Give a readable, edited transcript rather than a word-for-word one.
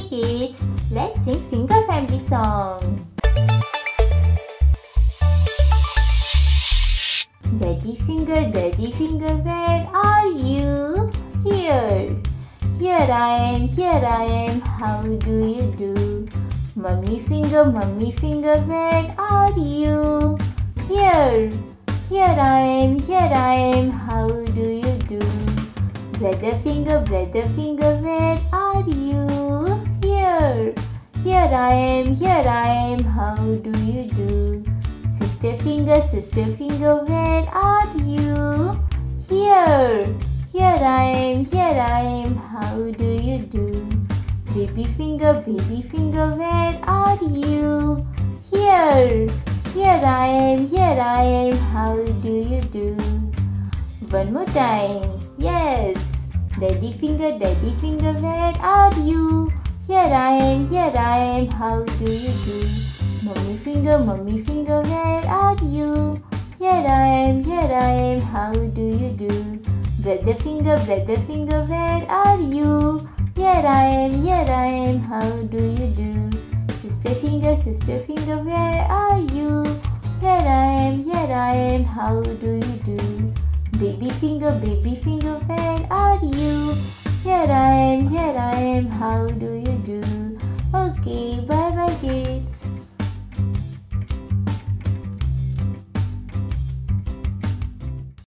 Hey kids, let's sing Finger Family song. Daddy Finger, where are you? Here. Here I am, how do you do? Mummy Finger, where are you? Here. Here I am, how do you do? Brother Finger, where are you? Here. Here I am, how do you do? Sister Finger, where are you? Here. Here I am, how do you do? Baby Finger, where are you? Here. Here I am, how do you do? One more time, yes. Daddy Finger, where are you? Here I am, how do you do? Mummy Finger, where are you? Here I am, how do you do? Brother Finger, where are you? Here I am, how do you do? Sister Finger, where are you? Here I am, how do you do? Baby Finger, where are you? Here I